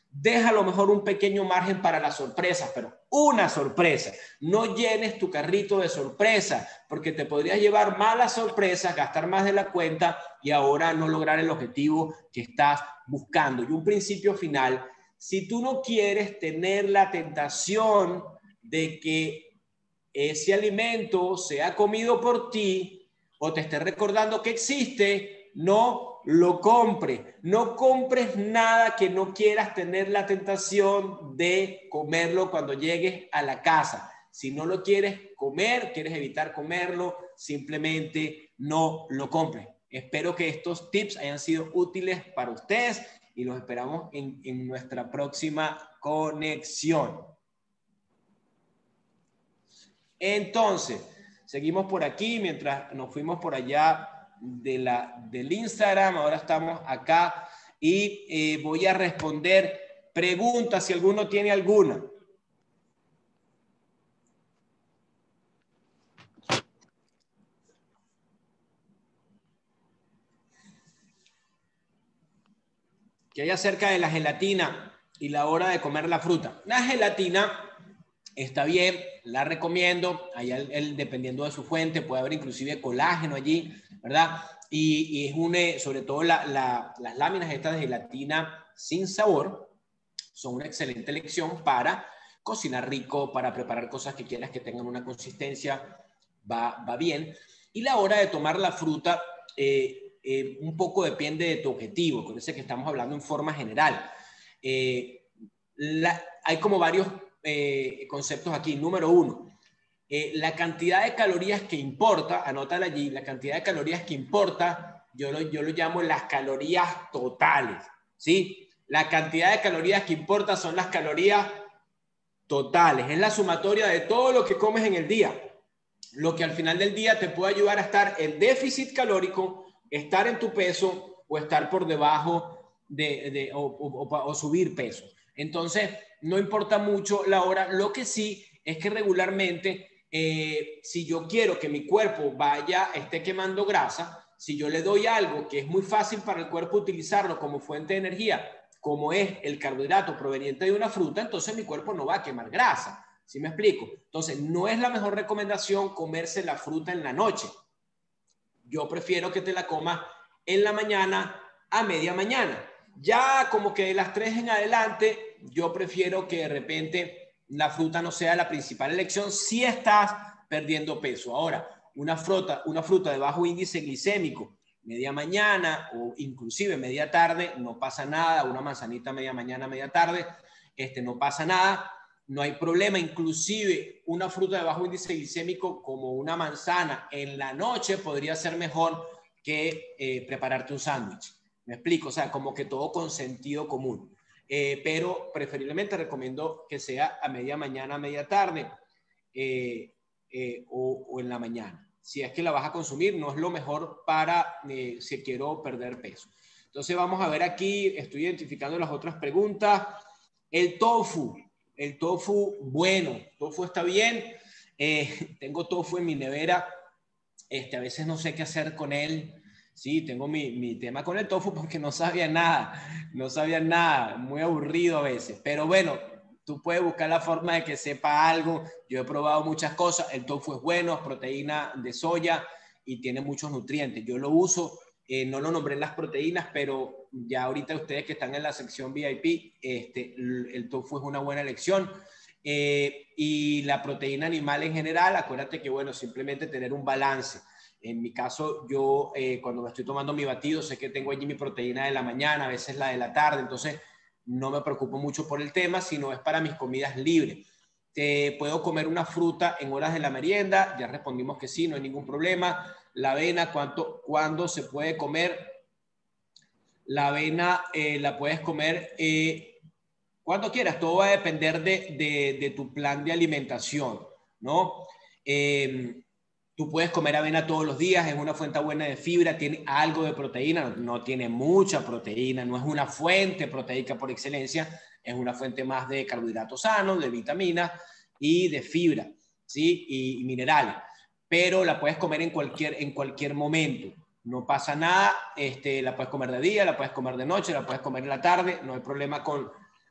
Deja a lo mejor un pequeño margen para las sorpresas, pero una sorpresa. No llenes tu carrito de sorpresas, porque te podrías llevar malas sorpresas, gastar más de la cuenta y ahora no lograr el objetivo que estás buscando. Y un principio final, si tú no quieres tener la tentación de que ese alimento sea comido por ti o te esté recordando que existe, no lo compres. No compres nada que no quieras tener la tentación de comerlo cuando llegues a la casa. Si no lo quieres comer, quieres evitar comerlo, simplemente no lo compres. Espero que estos tips hayan sido útiles para ustedes y los esperamos en, en nuestra próxima conexión. Entonces, seguimos por aquí mientras nos fuimos por allá de la, del Instagram. Ahora estamos acá y eh, voy a responder preguntas si alguno tiene alguna. ¿Qué hay acerca de la gelatina y la hora de comer la fruta? La gelatina está bien, la recomiendo. Allá el, el, dependiendo de su fuente, puede haber inclusive colágeno allí, ¿verdad? Y, y es un, sobre todo la, la, las láminas estas de gelatina sin sabor son una excelente elección para cocinar rico, para preparar cosas que quieras que tengan una consistencia, va, va bien. Y la hora de tomar la fruta, eh, eh, un poco depende de tu objetivo, con ese que estamos hablando en forma general. Eh, la, hay como varios eh, conceptos aquí. Número uno, eh, la cantidad de calorías que importa, anótala allí, la cantidad de calorías que importa, yo lo, yo lo llamo las calorías totales, ¿sí? La cantidad de calorías que importa son las calorías totales, es la sumatoria de todo lo que comes en el día, lo que al final del día te puede ayudar a estar en déficit calórico, estar en tu peso o estar por debajo de, de o, o, o subir peso. Entonces, no importa mucho la hora, lo que sí es que regularmente, eh, si yo quiero que mi cuerpo vaya, esté quemando grasa, si yo le doy algo que es muy fácil para el cuerpo utilizarlo como fuente de energía, como es el carbohidrato proveniente de una fruta, entonces mi cuerpo no va a quemar grasa. ¿Sí me explico? Entonces, no es la mejor recomendación comerse la fruta en la noche. Yo prefiero que te la comas en la mañana a media mañana. Ya como que de las tres en adelante, yo prefiero que de repente la fruta no sea la principal elección si estás perdiendo peso. Ahora, una fruta, una fruta de bajo índice glicémico, media mañana o inclusive media tarde, no pasa nada. Una manzanita media mañana, media tarde, este, no pasa nada. No hay problema, inclusive una fruta de bajo índice glicémico como una manzana en la noche podría ser mejor que eh, prepararte un sándwich. ¿Me explico? O sea, como que todo con sentido común. Eh, pero preferiblemente recomiendo que sea a media mañana, a media tarde eh, eh, o, o en la mañana. Si es que la vas a consumir, no es lo mejor para eh, si quiero perder peso. Entonces vamos a ver aquí, estoy identificando las otras preguntas. El tofu. El tofu, bueno, tofu está bien. Eh, tengo tofu en mi nevera. Este, a veces no sé qué hacer con él. Sí, tengo mi, mi tema con el tofu porque no sabía nada. No sabía nada. Muy aburrido a veces. Pero bueno, tú puedes buscar la forma de que sepa algo. Yo he probado muchas cosas. El tofu es bueno, es proteína de soya y tiene muchos nutrientes. Yo lo uso. Eh, no lo nombré en las proteínas, pero ya ahorita ustedes que están en la sección V I P, este, el, el tofu es una buena elección. Eh, y la proteína animal en general, acuérdate que, bueno, simplemente tener un balance. En mi caso, yo eh, cuando me estoy tomando mi batido, sé que tengo allí mi proteína de la mañana, a veces la de la tarde, entonces no me preocupo mucho por el tema, sino es para mis comidas libres. Te puedo comer una fruta en horas de la merienda, ya respondimos que sí, no hay ningún problema. La avena, ¿cuánto, ¿cuándo se puede comer? La avena eh, la puedes comer eh, cuando quieras, todo va a depender de, de, de tu plan de alimentación, ¿no? Eh, tú puedes comer avena todos los días, es una fuente buena de fibra, tiene algo de proteína, no tiene mucha proteína, no es una fuente proteica por excelencia, es una fuente más de carbohidratos sanos, de vitaminas y de fibra, ¿sí? Y, y minerales, pero la puedes comer en cualquier, en cualquier momento. No pasa nada, este, la puedes comer de día, la puedes comer de noche, la puedes comer en la tarde, no hay problema con,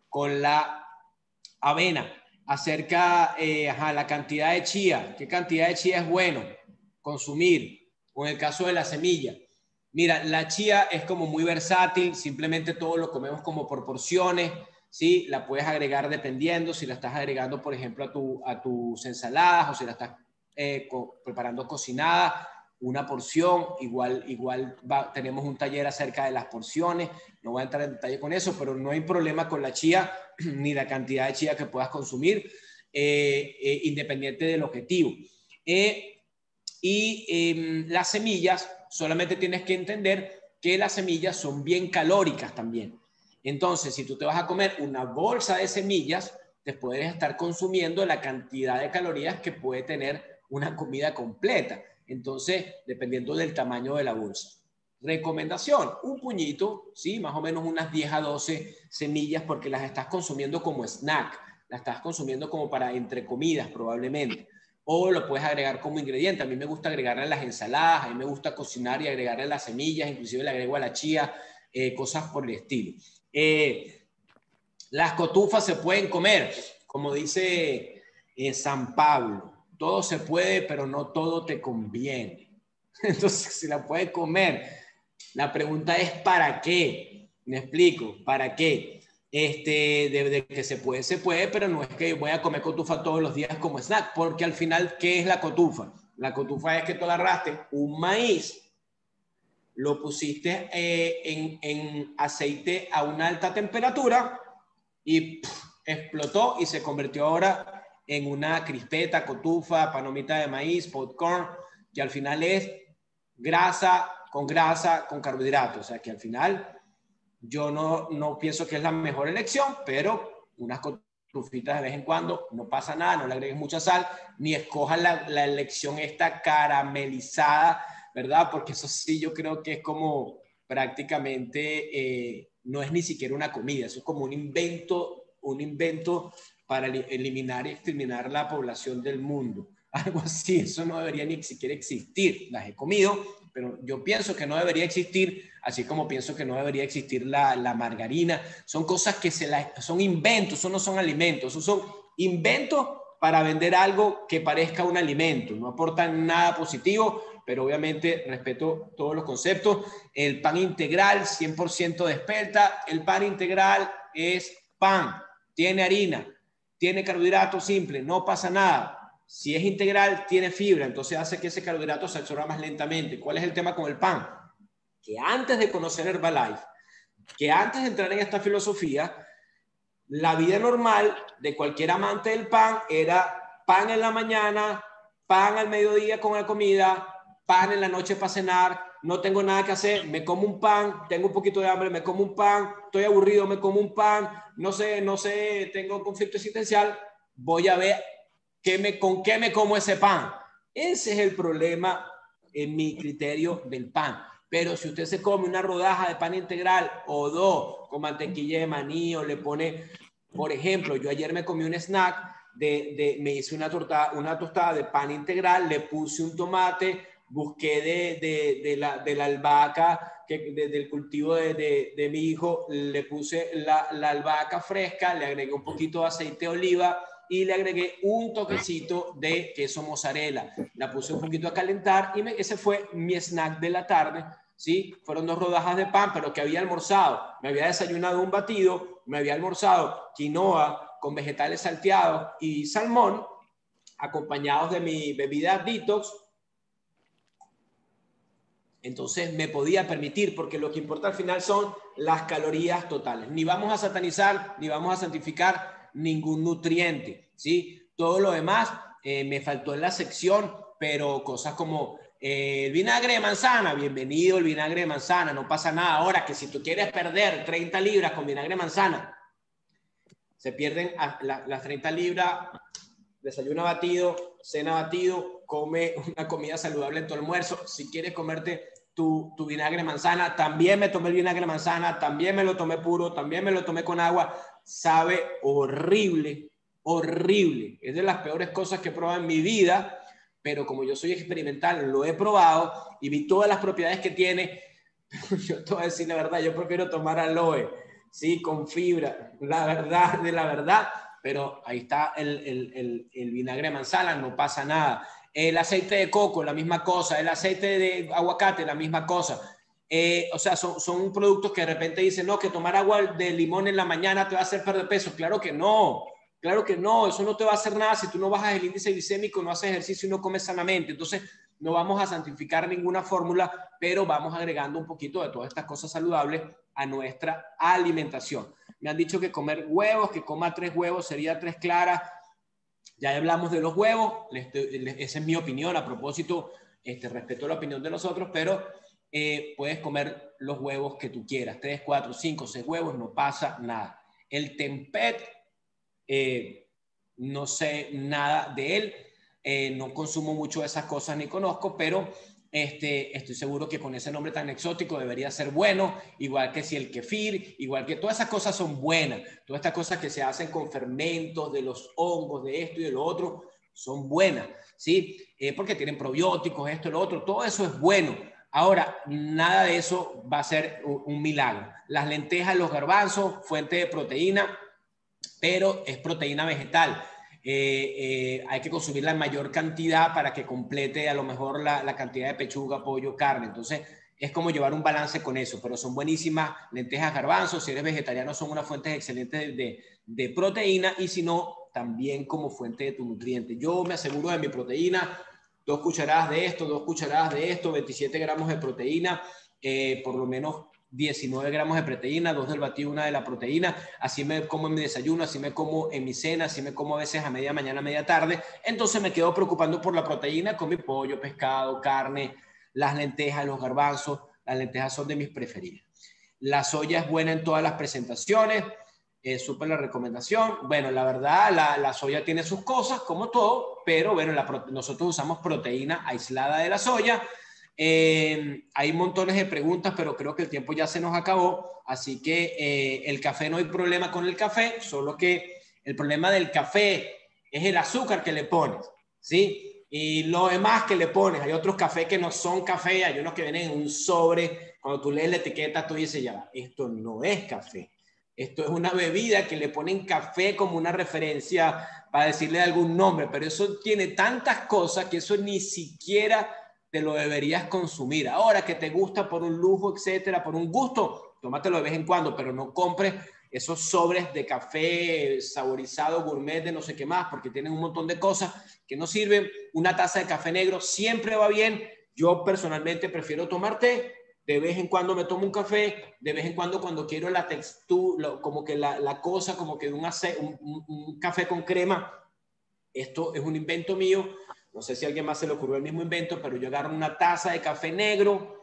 con la avena, acerca de eh, la cantidad de chía, qué cantidad de chía es bueno consumir, o en el caso de la semilla. Mira, la chía es como muy versátil, simplemente todo lo comemos como por porciones, ¿sí? La puedes agregar dependiendo si la estás agregando, por ejemplo, a, tu, a tus ensaladas o si la estás eh, co preparando cocinada, una porción, igual, igual va, tenemos un taller acerca de las porciones, no voy a entrar en detalle con eso, pero no hay problema con la chía ni la cantidad de chía que puedas consumir, eh, eh, independiente del objetivo. Eh, y eh, las semillas, solamente tienes que entender que las semillas son bien calóricas también. Entonces, si tú te vas a comer una bolsa de semillas, te puedes estar consumiendo la cantidad de calorías que puede tener una comida completa. Entonces, dependiendo del tamaño de la bolsa. Recomendación, un puñito, ¿sí? Más o menos unas diez a doce semillas porque las estás consumiendo como snack, las estás consumiendo como para entre comidas probablemente. O lo puedes agregar como ingrediente. A mí me gusta agregarle a las ensaladas, a mí me gusta cocinar y agregarle las semillas, inclusive le agrego a la chía, eh, cosas por el estilo. Eh, las cotufas se pueden comer, como dice eh, San Pablo. Todo se puede, pero no todo te conviene. Entonces, si la puedes comer, la pregunta es ¿para qué? Me explico, ¿para qué? Este, de, de que se puede, se puede, pero no es que voy a comer cotufa todos los días como snack, porque al final, ¿qué es la cotufa? La cotufa es que tú agarraste un maíz, lo pusiste eh, en, en aceite a una alta temperatura y pff, explotó y se convirtió ahora en una crispeta, cotufa, palomita de maíz, popcorn, que al final es grasa con grasa con carbohidratos. O sea que al final yo no, no pienso que es la mejor elección, pero unas cotufitas de vez en cuando no pasa nada, no le agregues mucha sal, ni escojas la, la elección esta caramelizada, ¿verdad? Porque eso sí yo creo que es como prácticamente, eh, no es ni siquiera una comida, eso es como un invento, un invento para eliminar y exterminar la población del mundo. Algo así, eso no debería ni siquiera existir. Las he comido, pero yo pienso que no debería existir, así como pienso que no debería existir la, la margarina. Son cosas que se la, son inventos, eso no son alimentos, eso son inventos para vender algo que parezca un alimento. No aportan nada positivo, pero obviamente respeto todos los conceptos. El pan integral, cien por ciento de espelta. El pan integral es pan, tiene harina, tiene carbohidratos simples, no pasa nada. Si es integral, tiene fibra, entonces hace que ese carbohidrato se absorba más lentamente. ¿Cuál es el tema con el pan? Que antes de conocer Herbalife, que antes de entrar en esta filosofía, la vida normal de cualquier amante del pan era pan en la mañana, pan al mediodía con la comida, pan en la noche para cenar, no tengo nada que hacer, me como un pan, tengo un poquito de hambre, me como un pan, estoy aburrido, me como un pan, no sé, no sé, tengo conflicto existencial, voy a ver qué me, con qué me como ese pan. Ese es el problema en mi criterio del pan. Pero si usted se come una rodaja de pan integral o dos con mantequilla de maní o le pone, por ejemplo, yo ayer me comí un snack, de, de, me hice una, torta, una tostada de pan integral, le puse un tomate, busqué de, de, de, la, de la albahaca, que, de, del cultivo de, de, de mi hijo, le puse la, la albahaca fresca, le agregué un poquito de aceite de oliva y le agregué un toquecito de queso mozzarella. La puse un poquito a calentar y me, ese fue mi snack de la tarde, ¿sí? Fueron dos rodajas de pan, pero que había almorzado. Me había desayunado un batido, me había almorzado quinoa con vegetales salteados y salmón, acompañados de mi bebida detox. Entonces me podía permitir, porque lo que importa al final son las calorías totales. Ni vamos a satanizar, ni vamos a santificar ningún nutriente, ¿sí? Todo lo demás eh, me faltó en la sección, pero cosas como eh, el vinagre de manzana, bienvenido el vinagre de manzana, no pasa nada. Ahora que si tú quieres perder treinta libras con vinagre de manzana, se pierden la, las treinta libras, desayuna batido, cena batido, come una comida saludable en tu almuerzo. Si quieres comerte tu, tu vinagre de manzana, también me tomé el vinagre de manzana, también me lo tomé puro, también me lo tomé con agua. Sabe horrible, horrible. Es de las peores cosas que he probado en mi vida, pero como yo soy experimental, lo he probado y vi todas las propiedades que tiene. Yo te voy a decir la verdad, yo prefiero tomar aloe sí, con fibra, la verdad de la verdad, pero ahí está el, el, el, el vinagre de manzana, no pasa nada. El aceite de coco, la misma cosa. El aceite de aguacate, la misma cosa. Eh, o sea, son, son productos que de repente dicen, no, que tomar agua de limón en la mañana te va a hacer perder peso. Claro que no, claro que no, eso no te va a hacer nada si tú no bajas el índice glicémico, no haces ejercicio y no comes sanamente. Entonces, no vamos a santificar ninguna fórmula, pero vamos agregando un poquito de todas estas cosas saludables a nuestra alimentación. Me han dicho que comer huevos, que coma tres huevos, sería tres claras. Ya hablamos de los huevos, esa es mi opinión. A propósito, este, respeto la opinión de los otros, pero eh, puedes comer los huevos que tú quieras, tres, cuatro, cinco, seis huevos, no pasa nada. El tempeh, eh, no sé nada de él, eh, no consumo mucho de esas cosas ni conozco, pero este, estoy seguro que con ese nombre tan exótico debería ser bueno, igual que si el kefir, igual que todas esas cosas son buenas, todas estas cosas que se hacen con fermentos de los hongos, de esto y de lo otro, son buenas, ¿sí? Eh, porque tienen probióticos, esto y lo otro, todo eso es bueno. Ahora, nada de eso va a ser un, un milagro. Las lentejas, los garbanzos, fuente de proteína, pero es proteína vegetal. Eh, eh, hay que consumirla en mayor cantidad para que complete a lo mejor la, la cantidad de pechuga, pollo, carne. Entonces, es como llevar un balance con eso, pero son buenísimas lentejas, garbanzos. Si eres vegetariano, son unas fuentes excelentes de, de, de proteína, y si no, también como fuente de tu nutriente. Yo me aseguro de mi proteína, dos cucharadas de esto, dos cucharadas de esto, veintisiete gramos de proteína, eh, por lo menos diecinueve gramos de proteína, dos del batido, una de la proteína. Así me como en mi desayuno, así me como en mi cena, así me como a veces a media mañana, a media tarde. Entonces me quedo preocupando por la proteína con mi pollo, pescado, carne, las lentejas, los garbanzos. Las lentejas son de mis preferidas. La soya es buena en todas las presentaciones, es súper la recomendación. Bueno, la verdad, la, la soya tiene sus cosas, como todo, pero bueno, la, nosotros usamos proteína aislada de la soya. Eh, hay montones de preguntas, pero creo que el tiempo ya se nos acabó, así que eh, el café, no hay problema con el café, solo que el problema del café es el azúcar que le pones, ¿sí? Y lo demás que le pones. Hay otros cafés que no son café, hay unos que vienen en un sobre. Cuando tú lees la etiqueta, tú dices, ya, esto no es café. Esto es una bebida que le ponen café como una referencia para decirle algún nombre, pero eso tiene tantas cosas que eso ni siquiera te lo deberías consumir. Ahora que te gusta por un lujo, etcétera, por un gusto, tómatelo de vez en cuando, pero no compres esos sobres de café saborizado, gourmet, de no sé qué más, porque tienen un montón de cosas que no sirven. Una taza de café negro siempre va bien. Yo personalmente prefiero tomar té. De vez en cuando me tomo un café, de vez en cuando cuando quiero la textura, como que la, la cosa, como que un, un, un, un café con crema. Esto es un invento mío. No sé si a alguien más se le ocurrió el mismo invento, pero yo agarro una taza de café negro,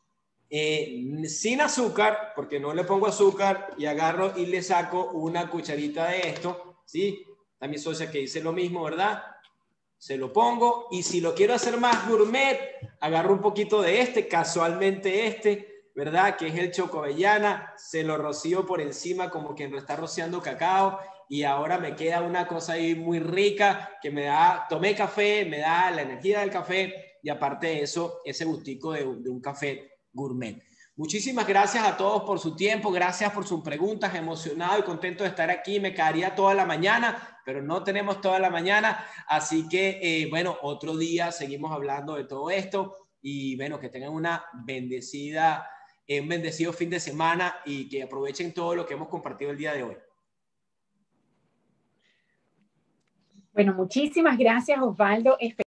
eh, sin azúcar, porque no le pongo azúcar, y agarro y le saco una cucharita de esto, ¿sí? Está mi socia que dice lo mismo, ¿verdad? Se lo pongo, y si lo quiero hacer más gourmet, agarro un poquito de este, casualmente este, ¿verdad? Que es el chocovellana, se lo rocío por encima como quien lo está rociando cacao, y ahora me queda una cosa ahí muy rica que me da, tomé café, me da la energía del café, y aparte de eso, ese gustico de, de un café gourmet. Muchísimas gracias a todos por su tiempo, gracias por sus preguntas, emocionado y contento de estar aquí. Me quedaría toda la mañana, pero no tenemos toda la mañana, así que eh, bueno, otro día seguimos hablando de todo esto, y bueno, que tengan una bendecida, eh, un bendecido fin de semana, y que aprovechen todo lo que hemos compartido el día de hoy. Bueno, muchísimas gracias, Osvaldo.